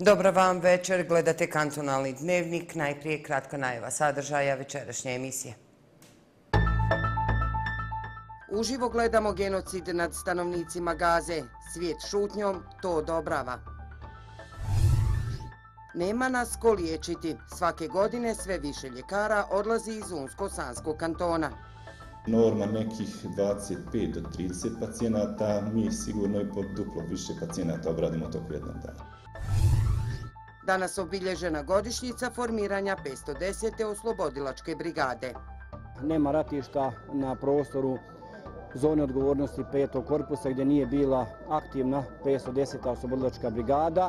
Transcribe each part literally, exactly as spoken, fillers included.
Dobro vam večer, gledate Kantonalni dnevnik, najprije kratka najava sadržaja večerašnje emisije. Uživo gledamo genocid nad stanovnicima Gaze. Svijet šutnjom to odobrava. Nema nas ko liječiti. Svake godine sve više ljekara odlazi iz Unsko-Sanskog kantona. Norma nekih dvadeset pet do trideset pacijenata, mi sigurno i po duplo više pacijenata obradimo toku jednog dana. Danas obilježena godišnjica formiranja petsto desete oslobodilačke brigade. Nema ratišta na prostoru zone odgovornosti petog korpusa gdje nije bila aktivna petsto deseta oslobodilačka brigada.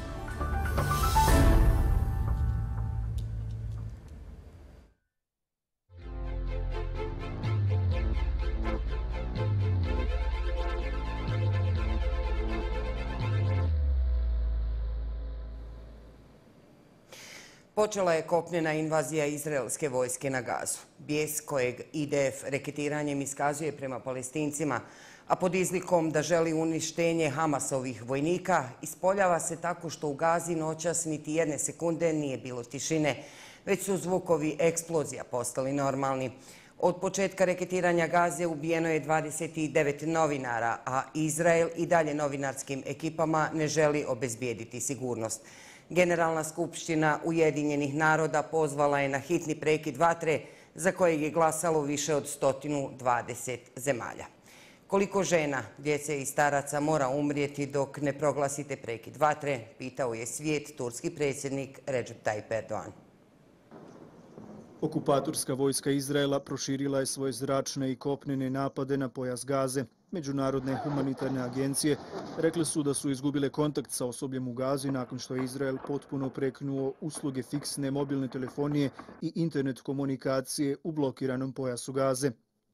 Počela je kopnena invazija izraelske vojske na Gazu. Bijes kojeg I D F reketiranjem iskazuje prema Palestincima, a pod izlikom da želi uništenje Hamasovih vojnika, ispoljava se tako što u Gazi noćas niti jedne sekunde nije bilo tišine, već su zvukovi eksplozija postali normalni. Od početka reketiranja Gaze ubijeno je dvadeset devet novinara, a Izrael i dalje novinarskim ekipama ne želi obezbijediti sigurnost. Generalna skupština Ujedinjenih naroda pozvala je na hitni prekid vatre za kojeg je glasalo više od sto dvadeset zemalja. Koliko žena, djece i staraca mora umrijeti dok ne proglasite prekid vatre, pitao je svijet turski predsjednik Recep Tayyip Erdogan. Okupatorska vojska Izraela proširila je svoje zračne i kopnene napade na pojas Gaze. Međunarodne humanitarne agencije rekle su da su izgubile kontakt sa osobljem u Gazi nakon što je Izrael potpuno prekinuo usluge fiksne mobilne telefonije i internet komunikacije u blokiranom pojasu Gaze.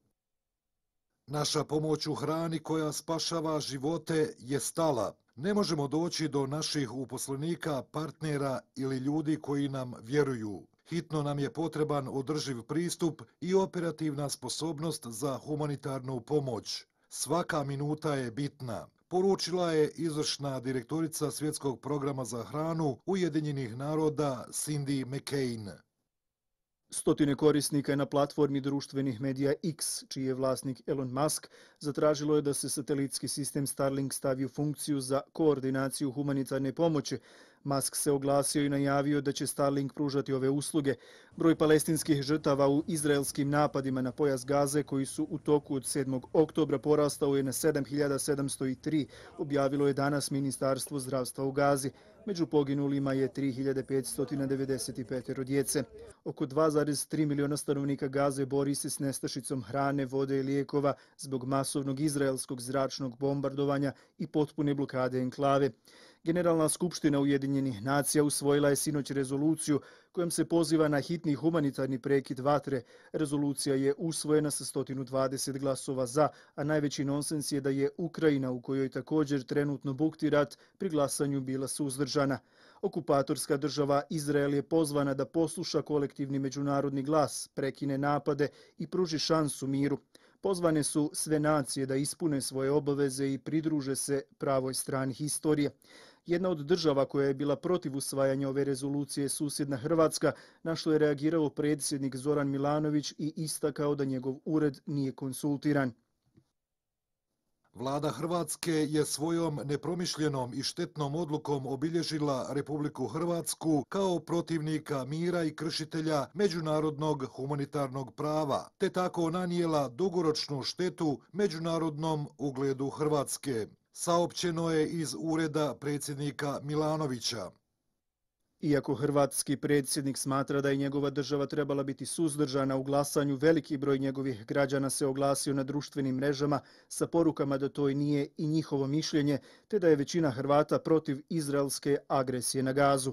Naša pomoć u hrani koja spašava živote je stala. Ne možemo doći do naših uposlenika, partnera ili ljudi koji nam vjeruju. Hitno nam je potreban održiv pristup i operativna sposobnost za humanitarnu pomoć. Svaka minuta je bitna, poručila je izvršna direktorica Svjetskog programa za hranu Ujedinjenih naroda Cindy McCain. Stotine korisnika je na platformi društvenih medija X, čiji je vlasnik Elon Musk, zatražilo je da se satelitski sistem Starlink stavi u funkciju za koordinaciju humanitarne pomoći. Musk se oglasio i najavio da će Starlink pružati ove usluge. Broj palestinskih žrtava u izraelskim napadima na pojas Gaze, koji su u toku od sedmog oktobra porastao je na sedam hiljada sedamsto tri, objavilo je danas Ministarstvo zdravstva u Gazi. Među poginulima je tri hiljade petsto devedeset pet djece. Oko dva zarez tri miliona stanovnika Gaze bori se s nestašicom hrane, vode i lijekova zbog masovnog izraelskog zračnog bombardovanja i potpune blokade enklave. Generalna skupština Ujedinjenih nacija usvojila je sinoć rezoluciju kojom se poziva na hitni humanitarni prekid vatre. Rezolucija je usvojena sa sto dvadeset glasova za, a najveći nonsens je da je Ukrajina, u kojoj također trenutno bukti rat, pri glasanju bila suzdržana. Okupatorska država Izrael je pozvana da posluša kolektivni međunarodni glas, prekine napade i pruži šansu miru. Pozvane su sve nacije da ispune svoje obaveze i pridruže se pravoj strani historije. Jedna od država koja je bila protiv usvajanja ove rezolucije je susjedna Hrvatska, na što je reagirao predsjednik Zoran Milanović i istakao da njegov ured nije konsultiran. Vlada Hrvatske je svojom nepromišljenom i štetnom odlukom obilježila Republiku Hrvatsku kao protivnika mira i kršitelja međunarodnog humanitarnog prava, te tako nanijela dugoročnu štetu međunarodnom ugledu Hrvatske, saopćeno je iz ureda predsjednika Milanovića. Iako hrvatski predsjednik smatra da je njegova država trebala biti suzdržana u glasanju, veliki broj njegovih građana se oglasio na društvenim mrežama sa porukama da to i nije i njihovo mišljenje, te da je većina Hrvata protiv izraelske agresije na Gazu.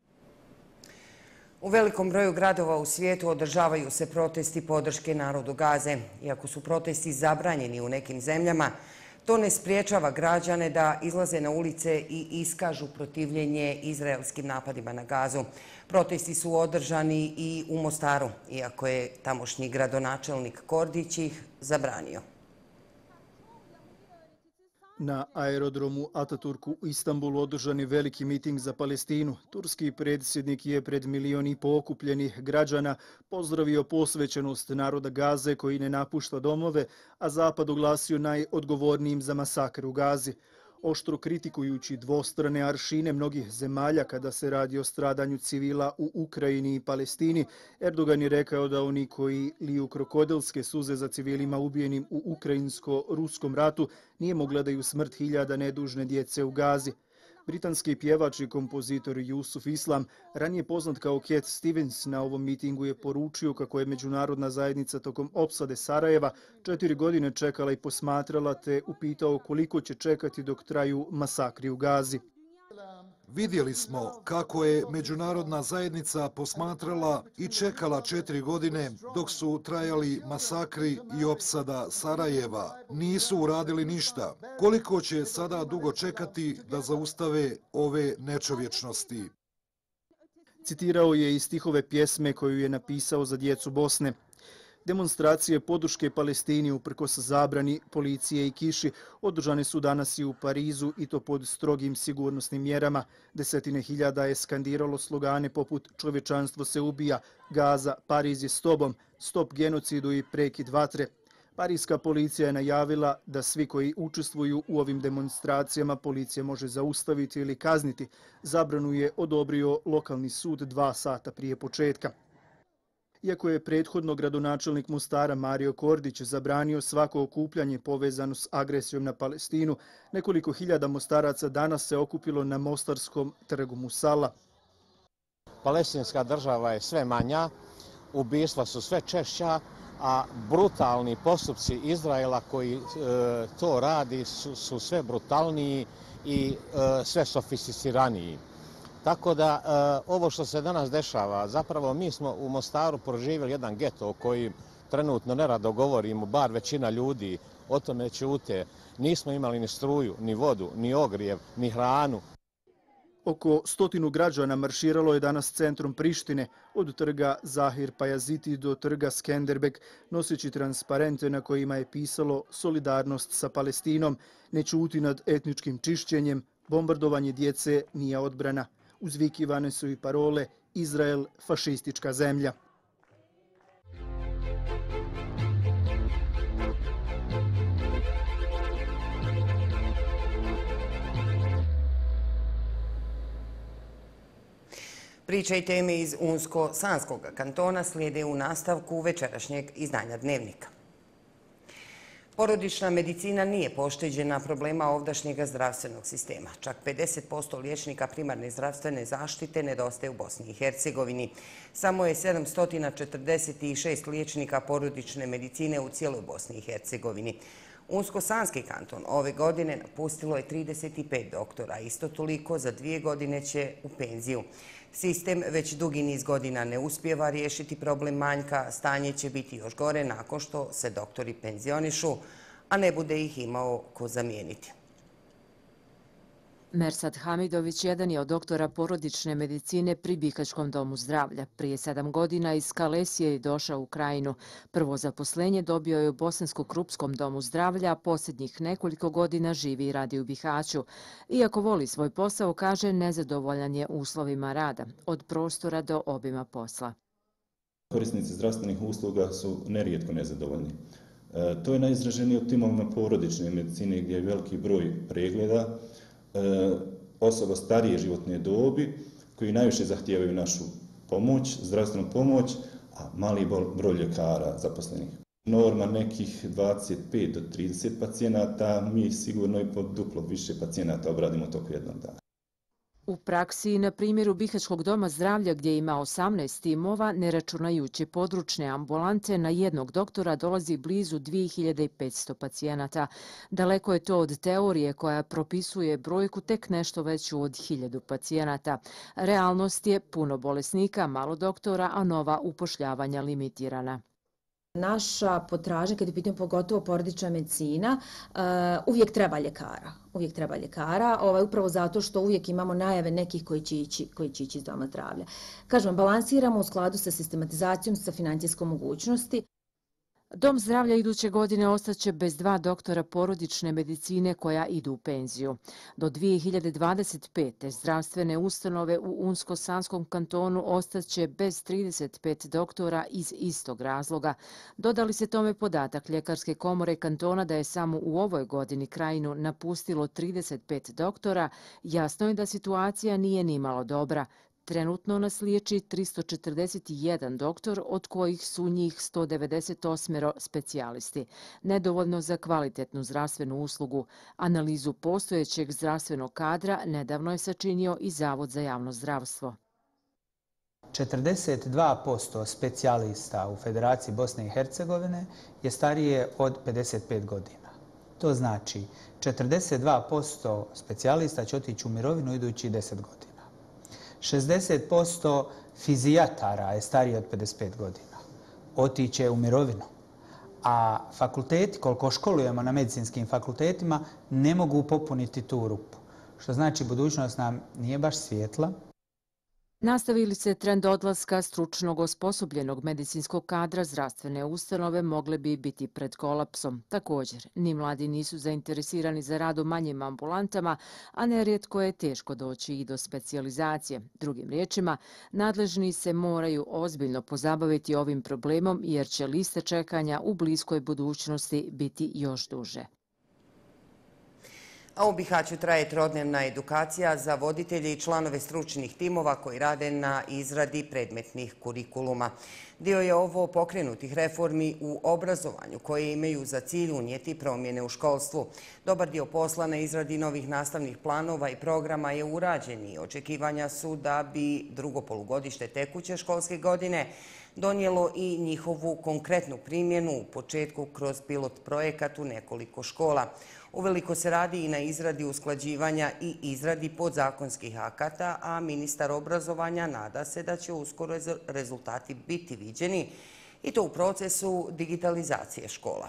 U velikom broju gradova u svijetu održavaju se protesti podrške narodu Gaze. Iako su protesti zabranjeni u nekim zemljama, to ne spriječava građane da izlaze na ulice i iskažu protivljenje izraelskim napadima na Gazu. Protesti su održani i u Mostaru, iako je tamošnji gradonačelnik Kordić ih zabranio. Na aerodromu Ataturku u Istanbulu održan je veliki miting za Palestinu. Turski predsjednik je pred milion i po okupljenih građana pozdravio posvećenost naroda Gaze koji ne napušta domove, a Zapad oglasio najodgovornijim za masakr u Gazi. Oštro kritikujući dvostrane aršine mnogih zemalja kada se radi o stradanju civila u Ukrajini i Palestini, Erdogan je rekao da oni koji liju krokodilske suze za civilima ubijenim u ukrajinsko-ruskom ratu nijemo gledaju smrt hiljada nedužne djece u Gazi. Britanski pjevač i kompozitor Yusuf Islam, ranije poznat kao Cat Stevens, na ovom mitingu je poručio kako je međunarodna zajednica tokom opsade Sarajeva četiri godine čekala i posmatrala, te upitao koliko će čekati dok traju masakri u Gazi. Vidjeli smo kako je međunarodna zajednica posmatrala i čekala četiri godine dok su trajali masakri i opsada Sarajeva. Nisu uradili ništa. Koliko će sada dugo čekati da zaustave ove nečovječnosti? Citirao je i stihove pjesme koju je napisao za djecu Bosne. Demonstracije podrške Palestini uprkos zabrani policije i kiši održane su danas i u Parizu, i to pod strogim sigurnosnim mjerama. Desetine hiljada je skandiralo slogane poput "Čovječanstvo se ubija", "Gaza, Pariz je s tobom", "Stop genocidu" i "Prekid vatre". Parijska policija je najavila da svi koji učestvuju u ovim demonstracijama policija može zaustaviti ili kazniti. Zabranu je odobrio lokalni sud dva sata prije početka. Iako je prethodno gradonačelnik Mostara Mario Kordić zabranio svako okupljanje povezano s agresijom na Palestinu, nekoliko hiljada Mostaraca danas se okupilo na Mostarskom trgu Musala. Palestinska država je sve manja, ubistva su sve češća, a brutalni postupci Izraela koji e, to radi su, su sve brutalniji i e, sve sofisticiraniji. Tako da e, ovo što se danas dešava, zapravo mi smo u Mostaru proživjeli jedan geto o koji trenutno nerado govorimo, bar većina ljudi o tome ćute. Nismo imali ni struju, ni vodu, ni ogrijev, ni hranu. Oko stotinu građana marširalo je danas centrom Prištine, od trga Zahir Pajaziti do trga Skenderbeg, noseći transparente na kojima je pisalo "Solidarnost sa Palestinom", "Ne ćuti nad etničkim čišćenjem", "Bombardovanje djece nije odbrana". Uzvikivane su i parole "Izrael, fašistička zemlja". Priče i teme iz Unsko-Sanskog kantona slijede u nastavku večerašnjeg izdanja Dnevnika. Porodična medicina nije pošteđena problema ovdašnjega zdravstvenog sistema. Čak pedeset posto liječnika primarne zdravstvene zaštite nedostaje u Bosni i Hercegovini. Samo je sedamsto četrdeset šest liječnika porodične medicine u cijeloj Bosni i Hercegovini. Unsko-Sanski kanton ove godine napustilo je trideset pet doktora, isto toliko za dvije godine će u penziju. Sistem već dugi niz godina ne uspijeva riješiti problem manjka, stanje će biti još gore nakon što se doktori penzionišu, a ne bude ih imao ko zamijeniti. Mersad Hamidović jedan je od doktora porodične medicine pri Bihaćkom domu zdravlja. Prije sedam godina iz Kalesije je došao u Krajinu. Prvo zaposlenje dobio je u Bosansko-Krupskom domu zdravlja, a posljednjih nekoliko godina živi i radi u Bihaću. Iako voli svoj posao, kaže, nezadovoljan je uslovima rada, od prostora do obima posla. Korisnici zdravstvenih usluga su nerijetko nezadovoljni. E, to je najizraženije u timovima porodične medicine gdje je veliki broj pregleda, osoba starije životne dobi koji najviše zahtijevaju našu pomoć, zdravstvenu pomoć, a mali broj ljekara zaposlenih. Norma nekih dvadeset pet do trideset pacijenata, mi sigurno i po duplo više pacijenata obradimo toku jednog dana. U praksi, na primjeru Bihaćkog doma zdravlja gdje ima osamnaest timova, ne računajući područne ambulante, na jednog doktora dolazi blizu dvije hiljade petsto pacijenata. Daleko je to od teorije koja propisuje brojku tek nešto veću od hiljadu pacijenata. Realnost je puno bolesnika, malo doktora, a nova upošljavanja limitirana. Naša potražnja, kad je pitanje pogotovo porodična medicina, uvijek treba ljekara. Uvijek treba ljekara, ovaj, upravo zato što uvijek imamo najave nekih koji će ići, koji će ići iz doma zdravlja. Kažem, balansiramo u skladu sa sistematizacijom, sa financijskom mogućnosti. Dom zdravlja iduće godine ostaće bez dva doktora porodične medicine koja idu u penziju. Do dvije hiljade dvadeset pete. zdravstvene ustanove u Unsko-Sanskom kantonu ostaće bez trideset pet doktora iz istog razloga. Dodali se tome podatak Ljekarske komore kantona da je samo u ovoj godini krajinu napustilo trideset pet doktora, jasno je da situacija nije nimalo dobra. Trenutno nas liječi tristo četrdeset jedan doktor, od kojih su njih sto devedeset osam specijalisti. Nedovoljno za kvalitetnu zdravstvenu uslugu. Analizu postojećeg zdravstvenog kadra nedavno je sačinio i Zavod za javno zdravstvo. četrdeset dva posto specijalista u Federaciji Bosne i Hercegovine je starije od pedeset pet godina. To znači četrdeset dva posto specijalista će otići u mirovinu idući deset godina. šezdeset posto fizijatara je starije od pedeset pet godina. Otiće u mirovinu. A fakulteti, koliko školujemo na medicinskim fakultetima, ne mogu popuniti tu rupu. Što znači budućnost nam nije baš svijetla. Nastavi li se trend odlaska stručnog osposobljenog medicinskog kadra, zdravstvene ustanove mogle bi biti pred kolapsom. Također, ni mladi nisu zainteresirani za rad u manjim ambulantama, a nerijetko je teško doći i do specijalizacije. Drugim riječima, nadležni se moraju ozbiljno pozabaviti ovim problemom jer će liste čekanja u bliskoj budućnosti biti još duže. A u Bihaću traje trodnevna edukacija za voditelje i članove stručnih timova koji rade na izradi predmetnih kurikuluma. Dio je ovo pokrenutih reformi u obrazovanju koje imaju za cilj unijeti promjene u školstvu. Dobar dio posla na izradi novih nastavnih planova i programa je urađen i očekivanja su da bi drugo polugodište tekuće školske godine donijelo i njihovu konkretnu primjenu u početku kroz pilot projekat u nekoliko škola. Uveliko se radi i na izradi usklađivanja i izradi podzakonskih akata, a ministar obrazovanja nada se da će uskoro rezultati biti viđeni i to u procesu digitalizacije škola.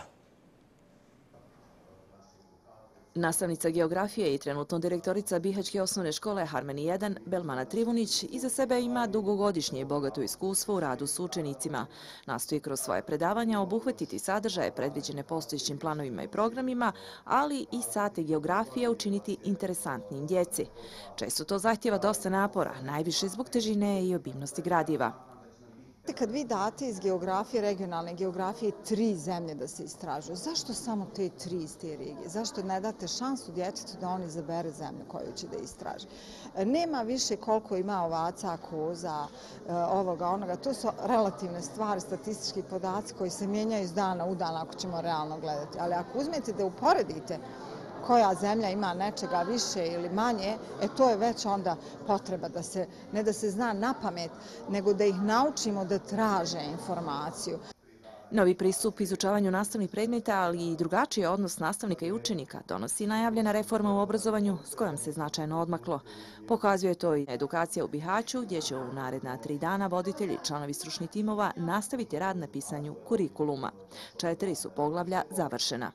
Nastavnica geografije i trenutno direktorica Bihaćke osnovne škole Harmeni jedan, Belmana Trivunić, iza sebe ima dugogodišnje i bogato iskustvo u radu s učenicima. Nastoji kroz svoje predavanja obuhvatiti sadržaje predviđene postojećim planovima i programima, ali i sate geografije učiniti interesantnim djeci. Često to zahtjeva dosta napora, najviše zbog težine i obimnosti gradiva. Kad vi date iz geografije, regionalne geografije, tri zemlje da se istražuju, zašto samo te tri iz te regije? Zašto ne date šansu djetetu da on izabere zemlju koju će da istraži? Nema više koliko ima ovaca, koza, ovoga, onoga. To su relativne stvari, statistički podaci koji se mijenjaju iz dana u dan ako ćemo realno gledati. Ali ako uzmete da uporedite koja zemlja ima nečega više ili manje, e to je već onda potreba da se, ne da se zna na pamet, nego da ih naučimo da traže informaciju. Novi pristup izučavanju nastavnih predmeta, ali i drugačiji odnos nastavnika i učenika donosi najavljena reforma u obrazovanju s kojom se značajno odmaklo. Pokazuje to i edukacija u Bihaću, gdje će u naredna tri dana voditelji i članovi stručnih timova nastaviti rad na pisanju kurikuluma. Četiri su poglavlja završena.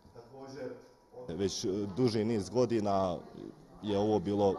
Već duži niz godina je ovo bilo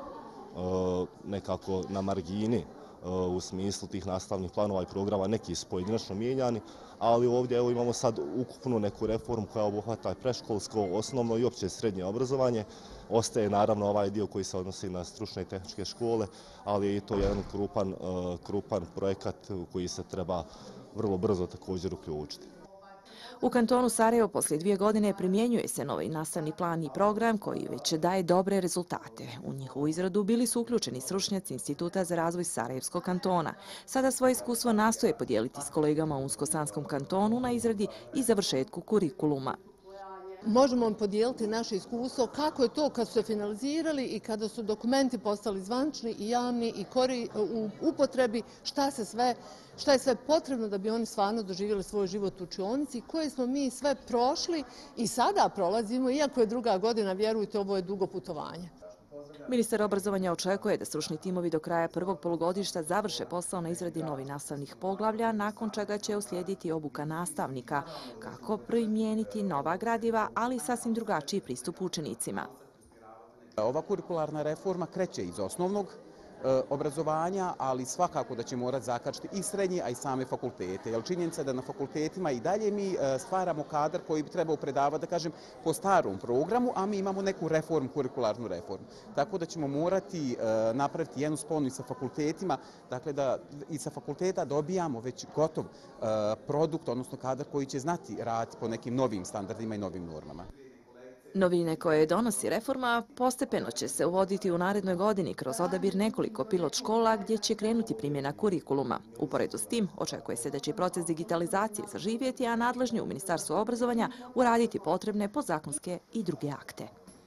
nekako na margini u smislu tih nastavnih planova i programa, neki su pojedinačno mijenjani, ali ovdje evo imamo sad ukupnu neku reformu koja obuhvata predškolsko, osnovno i opće srednje obrazovanje. Ostaje naravno ovaj dio koji se odnosi na stručne i tehničke škole, ali je i to jedan krupan, krupan projekat u koji se treba vrlo brzo također uključiti. U kantonu Sarajevo poslije dvije godine primjenjuje se novi nastavni plan i program koji već daje dobre rezultate. U njihovu izradu bili su uključeni stručnjaci Instituta za razvoj Sarajevskog kantona. Sada svoje iskustvo nastoje podijeliti s kolegama u Unsko-Sanskom kantonu na izradi i završetku kurikuluma. Možemo vam podijeliti naše iskustvo kako je to kad su se finalizirali i kada su dokumenti postali zvanični i javni i kori u upotrebi, šta se sve, šta je sve potrebno da bi oni stvarno doživjeli svoj život u učionici, koje smo mi sve prošli i sada prolazimo, iako je druga godina, vjerujte, ovo je dugo putovanje. Ministar obrazovanja očekuje da stručni timovi do kraja prvog polugodišta završe posao na izradi novih nastavnih poglavlja, nakon čega će uslijediti obuka nastavnika, kako primijeniti nova gradiva, ali i sasvim drugačiji pristup učenicima. Ova kurikularna reforma kreće iz osnovnog obrazovanja, ali svakako da će morati zakačiti i srednje, a i same fakultete. Jer činjenica je da na fakultetima i dalje mi stvaramo kadar koji bi trebao predavati, da kažem, po starom programu, a mi imamo neku reformu, kurikularnu reformu. Tako da ćemo morati napraviti jednu sponu i sa fakultetima, dakle da i sa fakulteta dobijamo već gotov produkt, odnosno kadar koji će znati raditi po nekim novim standardima i novim normama. Novine koje donosi reforma postepeno će se uvoditi u narednoj godini kroz odabir nekoliko pilot škola gdje će krenuti primjena kurikuluma. Uporedo s tim očekuje se da će proces digitalizacije zaživjeti, a nadležni u Ministarstvu obrazovanja uraditi potrebne podzakonske i druge akte.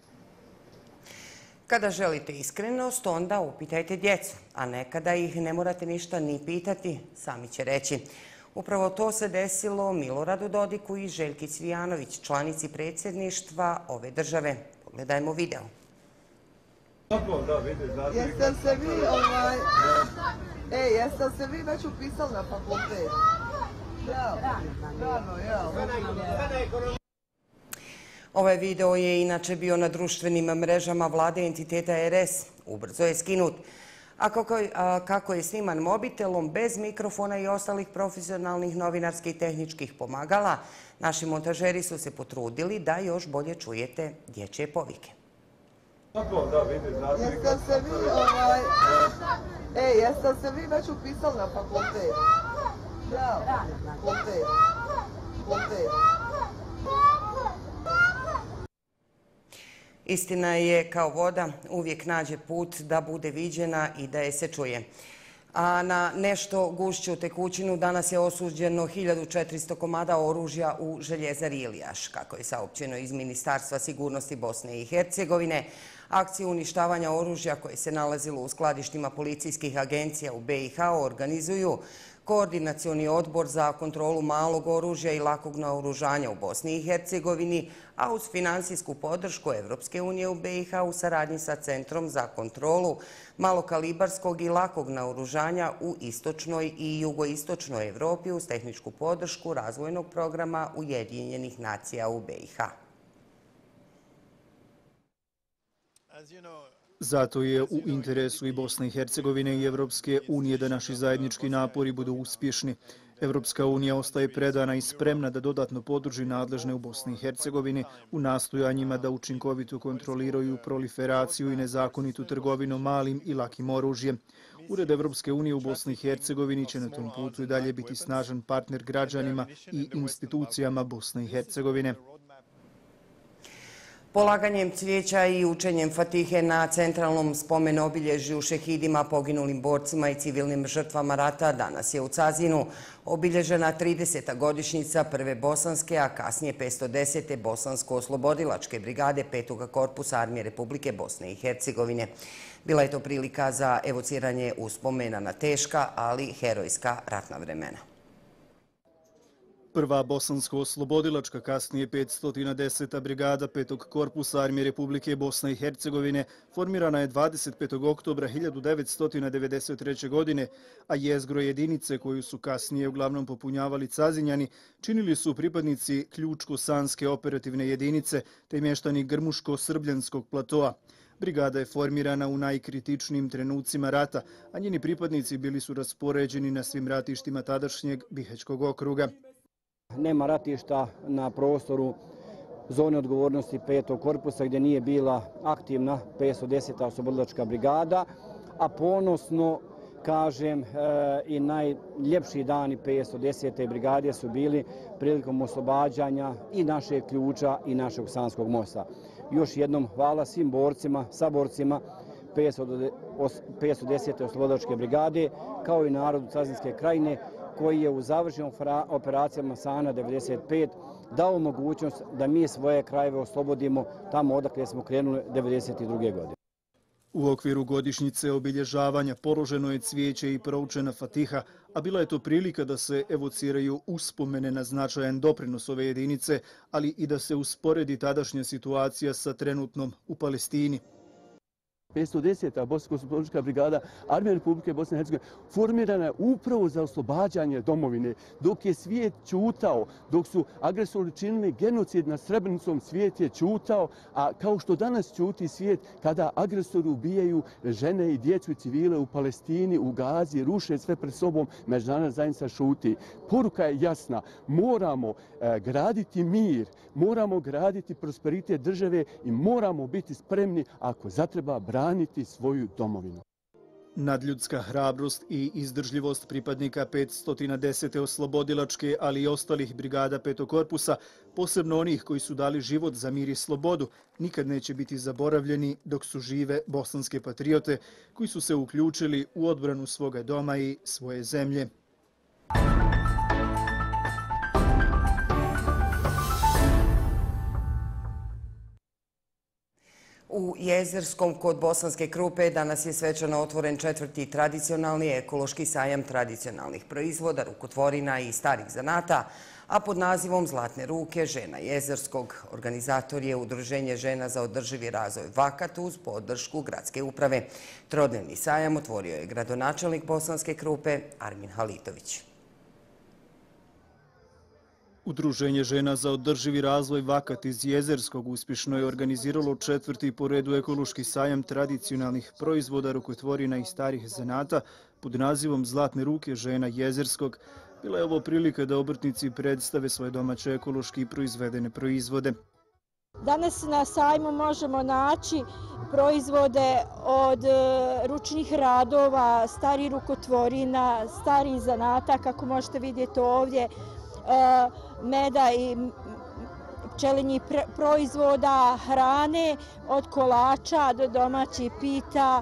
Kada želite iskrenost, onda upitajte djecu, a nekada ih ne morate ništa ni pitati, sami će reći. Upravo to se desilo Miloradu Dodiku i Željki Cvijanović, članici predsjedništva ove države. Pogledajmo video. Jeste se vi, ovaj... Ej, jeste se vi već upisali na fakultet? Rano, jel? Ovaj video je inače bio na društvenim mrežama vlade entiteta R S. Ubrzo je skinut. A kako, a kako je sniman mobitelom, bez mikrofona i ostalih profesionalnih novinarskih i tehničkih pomagala, naši montažeri su se potrudili da još bolje čujete dječje povike. Jeste se vi, ovaj... Ej, jeste se vi već upisali na fakultet? Da, fakultet. Fakultet. Istina je kao voda, uvijek nađe put da bude viđena i da je se čuje. A na nešto gušću tekućinu danas je osuđeno hiljadu četiristo komada oružja u željezari Ilijaš. Kako je saopćeno iz Ministarstva sigurnosti Bosne i Hercegovine, akciju uništavanja oružja koje se nalazilo u skladištima policijskih agencija u B i H organizuju Koordinacioni odbor za kontrolu malog oružja i lakog naoružanja u Bosni i Hercegovini, a uz finansijsku podršku Evropske unije u B i H u saradnji sa Centrom za kontrolu malokalibarskog i lakog naoružanja u istočnoj i jugoistočnoj Evropi uz tehničku podršku razvojnog programa Ujedinjenih nacija u B i H. Zato je u interesu i Bosne i Hercegovine i Evropske unije da naši zajednički napori budu uspješni. Evropska unija ostaje predana i spremna da dodatno podrži nadležne u Bosni i Hercegovini u nastojanjima da učinkovito kontroliraju proliferaciju i nezakonitu trgovinu malim i lakim oružjem. Ured Evropske unije u Bosni i Hercegovini će na tom putu i dalje biti snažan partner građanima i institucijama Bosne i Hercegovine. Polaganjem cvijeća i učenjem Fatihe na centralnom spomen obilježju šehidima, poginulim borcima i civilnim žrtvama rata danas je u Cazinu obilježena trideseta godišnjica prve bosanske, a kasnije petsto desete bosansko-oslobodilačke brigade petog korpusa Armije Republike Bosne i Hercegovine. Bila je to prilika za evociranje uspomena na teška, ali herojska ratna vremena. Prva bosansko-oslobodilačka, kasnije petsto deseta brigada petog korpusa Armije Republike Bosne i Hercegovine formirana je dvadeset petog oktobra hiljadu devetsto devedeset treće. godine, a jezgro jedinice koju su kasnije uglavnom popunjavali Cazinjani činili su pripadnici Ključko-Sanske operativne jedinice te mještani Grmuško-Srbljanskog platoa. Brigada je formirana u najkritičnijim trenucima rata, a njeni pripadnici bili su raspoređeni na svim ratištima tadašnjeg Bihaćkog okruga. Nema ratišta na prostoru zone odgovornosti petog korpusa gdje nije bila aktivna petsto deseta oslobodilačka brigada, a ponosno kažem i najljepši dani petsto desete brigade su bili prilikom oslobađanja i našeg Ključa i našeg Sanskog mosta. Još jednom hvala svim borcima, saborcima petsto desete oslobodilačke brigade kao i narodu Cazinske krajine koji je u završenim operacijama Sana devedeset pet dao mogućnost da mi svoje krajeve oslobodimo tamo odakle smo krenuli devedeset druge. godine. U okviru godišnjice obilježavanja položeno je cvijeće i proučena Fatiha, a bila je to prilika da se evociraju uspomene na značajan doprinos ove jedinice, ali i da se usporedi tadašnja situacija sa trenutnom u Palestini. petsto deseta Bosansko-oslobodilačka brigada Armije Republike Bosne i Hercegovine formirana je upravo za oslobađanje domovine. Dok je svijet ćutao, dok su agresori činili genocid nad Srebrenicom, svijet je ćutao, a kao što danas ćuti svijet kada agresori ubijaju žene i djecu i civile u Palestini, u Gazi, ruše sve pred sobom, međunarodna zajednica šuti. Poruka je jasna, moramo e, graditi mir, moramo graditi prosperitet države i moramo biti spremni ako zatreba braniti svoju domovinu. Nadljudska hrabrost i izdržljivost pripadnika petsto desete oslobodilačke, ali i ostalih brigada petog korpusa, posebno onih koji su dali život za mir i slobodu, nikad neće biti zaboravljeni dok su žive bosanske patriote koji su se uključili u odbranu svoga doma i svoje zemlje. U Jezerskom kod Bosanske Krupe danas je svečano otvoren četvrti tradicionalni ekološki sajam tradicionalnih proizvoda, rukotvorina i starih zanata, a pod nazivom Zlatne ruke žena Jezerskog. Organizator je Udruženje žena za održivi razvoj Vakat uz podršku gradske uprave. Trodnevni sajam otvorio je gradonačelnik Bosanske Krupe Armin Halitović. Udruženje žena za održivi razvoj Vakat iz Jezerskog uspješno je organiziralo četvrti po redu ekološki sajam tradicionalnih proizvoda, rukotvorina i starih zanata pod nazivom Zlatne ruke žena Jezerskog. Bila je ovo prilika da obrtnici predstave svoje domaće ekološki proizvedene proizvode. Danas na sajmu možemo naći proizvode od ručnih radova, starih rukotvorina, starih zanata, kako možete vidjeti ovdje, meda i pčelinjih proizvoda, hrane, od kolača do domaćih pita,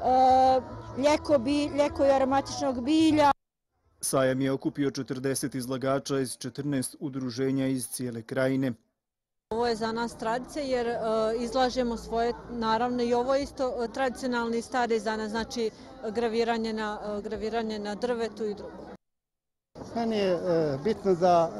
ljeko i aromatičnog bilja. Sajam je okupio četrdeset izlagača iz četrnaest udruženja iz cijele krajine. Ovo je za nas tradicija jer izlažemo svoje, naravno i ovo isto tradicionalni stari zanat, znači graviranje na, graviranje na drvetu i drugo. Meni je bitno da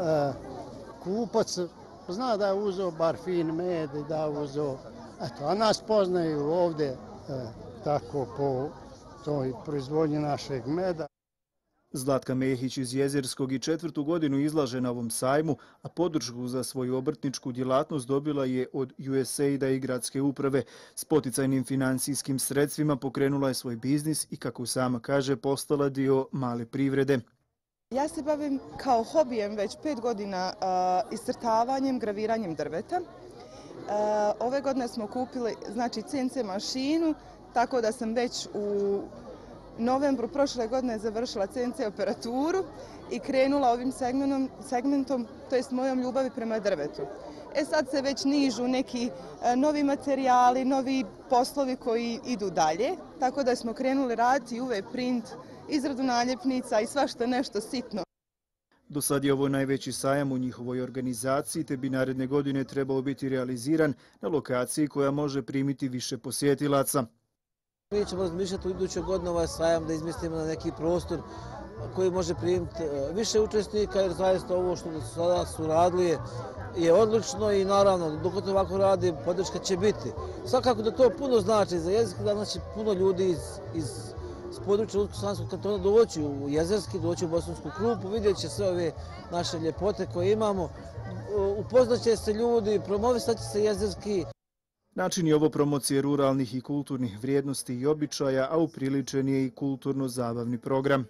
kupac zna da je uzeo bar fin med i da je uzeo, eto, a nas poznaju ovdje tako po toj proizvodnji našeg meda. Zlatka Mehić iz Jezerskog i četvrtu godinu izlaže na ovom sajmu, a podršku za svoju obrtničku djelatnost dobila je od U S A I D a i gradske uprave. S poticajnim financijskim sredstvima pokrenula je svoj biznis i, kako sama kaže, postala dio male privrede. Ja se bavim kao hobijem već pet godina uh, iscrtavanjem, graviranjem drveta. Uh, ove godine smo kupili znači, C N C mašinu, tako da sam već u novembru prošle godine završila C N C operaturu i krenula ovim segmentom, segmentom to jest mojom ljubavi prema drvetu. E sad se već nižu neki uh, novi materijali, novi poslovi koji idu dalje, tako da smo krenuli raditi U V print, izradu naljepnica i svašta nešto sitno. Do sad je ovo najveći sajam u njihovoj organizaciji, te bi naredne godine trebao biti realiziran na lokaciji koja može primiti više posjetilaca. Mi ćemo razmišljati u idućoj godini ovaj sajam da izmislimo na neki prostor koji može primiti više učesnika, jer zaista ovo što do sada su radili je odlično i naravno dok to ovako radi podrška će biti. Svakako da to puno znači za jezik, da znači puno ljudi iz, iz s područja Unsko-Sanskog kantona doći u Jezerski, doći u Bosansku Krupu, vidjet će sve ove naše ljepote koje imamo, upoznat će se ljudi, promovisat će se Jezerski. Način je ovo promocije ruralnih i kulturnih vrijednosti i običaja, a upriličen je i kulturno-zabavni program.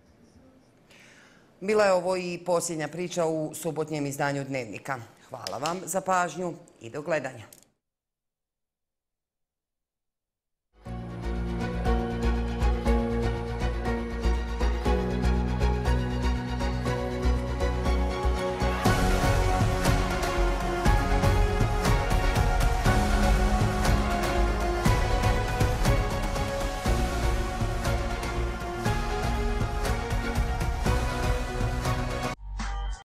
Bila je ovo i posljednja priča u subotnjem izdanju Dnevnika. Hvala vam za pažnju i do gledanja.